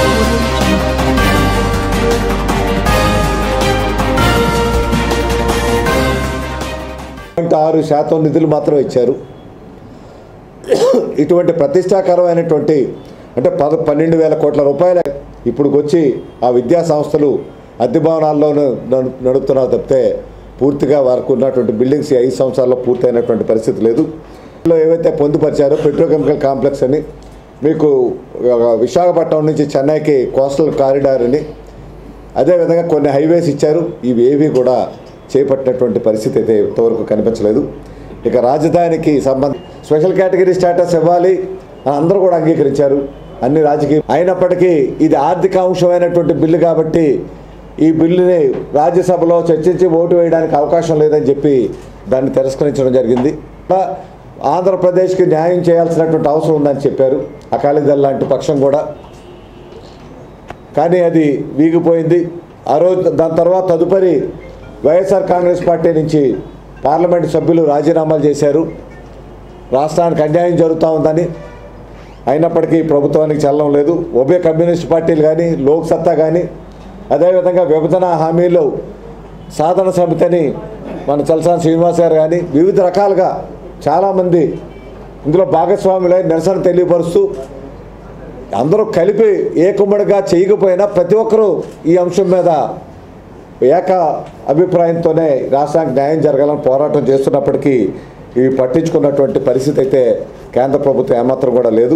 .6% నిధులు మాత్రం ఇచ్చారు. ఇటువంటి ప్రతిష్టాకరమైనటువంటి అంటే 12,000 కోట్ల రూపాయలు ఇప్పుడు వచ్చి ఆ విద్యా సంస్థలు అద్దె భవనాల్లోనూ నడుపుతున్నారు తప్పితే పూర్తిగా వారికి ఉన్నటువంటి బిల్డింగ్స్ 5 సంవత్సరాల్లో పూర్తయినటువంటి పరిస్థితి లేదు. ఏవైతే పొందుపరిచారో పెట్రోకెమికల్ కాంప్లెక్స్ అని, మీకు విశాఖపట్నం నుంచి చెన్నైకి కోస్టల్ కారిడార్ అని, అదేవిధంగా కొన్ని హైవేస్ ఇచ్చారు. ఇవి ఏవి కూడా చేపట్టినటువంటి పరిస్థితి అయితే ఇంతవరకు కనిపించలేదు. ఇక రాజధానికి సంబంధించి స్పెషల్ కేటగిరీ స్టేటస్ ఇవ్వాలి అని అందరూ కూడా అంగీకరించారు, అన్ని రాజకీయ అయినప్పటికీ ఇది ఆర్థిక అంశమైనటువంటి బిల్లు కాబట్టి ఈ బిల్లుని రాజ్యసభలో చర్చించి ఓటు వేయడానికి అవకాశం లేదని చెప్పి దాన్ని తిరస్కరించడం జరిగింది. ఆంధ్రప్రదేశ్కి న్యాయం చేయాల్సినటువంటి అవసరం ఉందని చెప్పారు అకాలీదళ్ లాంటి పక్షం కూడా, కానీ అది వీగిపోయింది. ఆ రోజు దాని తర్వాత తదుపరి వైఎస్ఆర్ కాంగ్రెస్ పార్టీ నుంచి పార్లమెంటు సభ్యులు రాజీనామాలు చేశారు. రాష్ట్రానికి అన్యాయం జరుగుతూ ఉందని, అయినప్పటికీ ప్రభుత్వానికి చల్లడం లేదు. ఉభయ కమ్యూనిస్ట్ పార్టీలు కానీ, లోక్ సత్తా కానీ, అదేవిధంగా విభజన హామీలు సాధన సమితిని మన చలసాని శ్రీనివాస్ గారు కానీ వివిధ రకాలుగా చాలామంది ఇందులో భాగస్వాములై నిరసన తెలియపరుస్తూ అందరూ కలిపి ఏకుమ్మడిగా చేయకపోయినా ప్రతి ఒక్కరూ ఈ అంశం మీద ఏక అభిప్రాయంతోనే రాష్ట్రానికి న్యాయం జరగాలని పోరాటం చేస్తున్నప్పటికీ ఇవి పట్టించుకున్నటువంటి పరిస్థితి అయితే కేంద్ర ప్రభుత్వం ఏమాత్రం కూడా లేదు.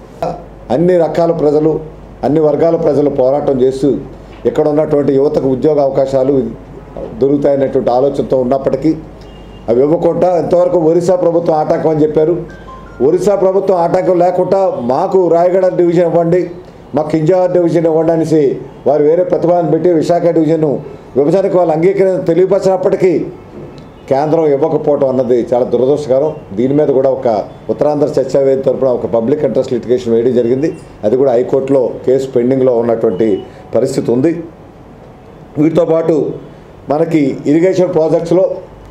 అన్ని రకాల ప్రజలు, అన్ని వర్గాల ప్రజలు పోరాటం చేస్తూ ఇక్కడ ఉన్నటువంటి యువతకు ఉద్యోగ అవకాశాలు దొరుకుతాయనేటువంటి ఆలోచనతో ఉన్నప్పటికీ అవి ఇవ్వకుండా ఇంతవరకు ఒరిస్సా ప్రభుత్వం ఆటంకం అని చెప్పారు. ఒరిస్సా ప్రభుత్వం ఆటంకం లేకుండా మాకు రాయగడ డివిజన్ ఇవ్వండి, మాకు కింజావర్ డివిజన్ ఇవ్వండి అనేసి వారు వేరే ప్రతిపాదన పెట్టి విశాఖ డివిజన్ విభజనకు వాళ్ళు అంగీకరణ తెలియపరిచినప్పటికీ కేంద్రం ఇవ్వకపోవడం అన్నది చాలా దురదృష్టకరం. దీని మీద కూడా ఒక ఉత్తరాంధ్ర చర్చా వేదిక తరపున ఒక పబ్లిక్ ఇంట్రెస్ట్ లిటిగేషన్ వేయడం జరిగింది. అది కూడా హైకోర్టులో కేసు పెండింగ్లో ఉన్నటువంటి పరిస్థితి ఉంది. వీటితో పాటు మనకి ఇరిగేషన్ ప్రాజెక్ట్స్లో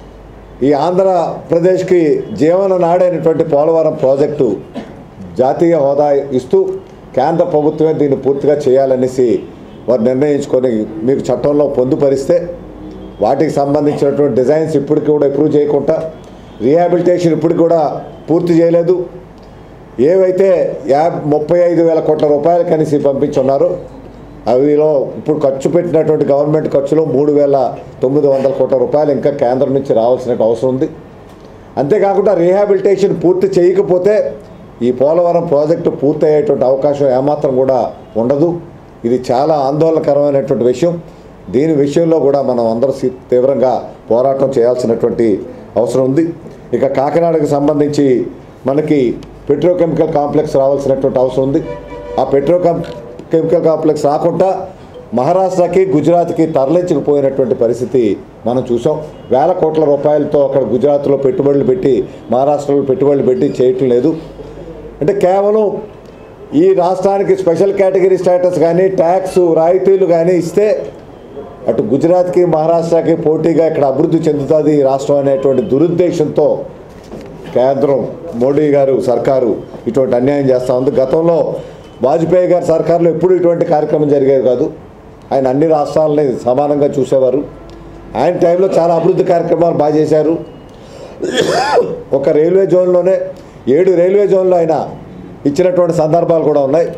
ఈ ఆంధ్రప్రదేశ్కి జీవన నాడైనటువంటి పోలవరం ప్రాజెక్టు జాతీయ హోదా ఇస్తూ కేంద్ర ప్రభుత్వమే దీన్ని పూర్తిగా చేయాలనేసి వారు నిర్ణయించుకొని మీకు చట్టంలో పొందుపరిస్తే వాటికి సంబంధించినటువంటి డిజైన్స్ ఇప్పటికి కూడా అప్రూవ్ చేయకుండా, రీహాబిలిటేషన్ ఇప్పటికి కూడా పూర్తి చేయలేదు. ఏవైతే 35,000 కోట్ల రూపాయలు కనిసి పంపించున్నారో అవిలో ఇప్పుడు ఖర్చు పెట్టినటువంటి గవర్నమెంట్ ఖర్చులో 3,900 కోట్ల రూపాయలు ఇంకా కేంద్రం నుంచి రావాల్సిన అవసరం ఉంది. అంతేకాకుండా రీహాబిలిటేషన్ పూర్తి చేయకపోతే ఈ పోలవరం ప్రాజెక్టు పూర్తి అయ్యేటువంటి అవకాశం ఏమాత్రం కూడా ఉండదు. ఇది చాలా ఆందోళనకరమైనటువంటి విషయం. దీని విషయంలో కూడా మనం అందరూ తీవ్రంగా పోరాటం చేయాల్సినటువంటి అవసరం ఉంది. ఇక కాకినాడకు సంబంధించి మనకి పెట్రోకెమికల్ కాంప్లెక్స్ రావాల్సినటువంటి అవసరం ఉంది. ఆ పెట్రోకెమికల్ కాంప్లెక్స్ రాకుండా మహారాష్ట్రకి, గుజరాత్కి తరలించకపోయినటువంటి పరిస్థితి మనం చూసాం. వేల కోట్ల రూపాయలతో అక్కడ గుజరాత్లో పెట్టుబడులు పెట్టి, మహారాష్ట్రలో పెట్టుబడులు పెట్టి చేయటం లేదు. అంటే కేవలం ఈ రాష్ట్రానికి స్పెషల్ కేటగిరీ స్టేటస్ కానీ, ట్యాక్స్ రాయితీలు కానీ ఇస్తే అటు గుజరాత్కి, మహారాష్ట్రకి పోటీగా ఇక్కడ అభివృద్ధి చెందుతుంది ఈ రాష్ట్రం అనేటువంటి దురుద్దేశంతో కేంద్రం మోడీ గారు సర్కారు ఇటువంటి అన్యాయం చేస్తూ ఉంది. గతంలో వాజ్పేయి గారి సర్కారులో ఎప్పుడు ఇటువంటి కార్యక్రమం జరిగేది కాదు. ఆయన అన్ని రాష్ట్రాలని సమానంగా చూసేవారు. ఆయన టైంలో చాలా అభివృద్ధి కార్యక్రమాలు బాగా చేశారు. ఒక రైల్వే జోన్లోనే 7 రైల్వే జోన్లు ఆయన ఇచ్చినటువంటి సందర్భాలు కూడా ఉన్నాయి.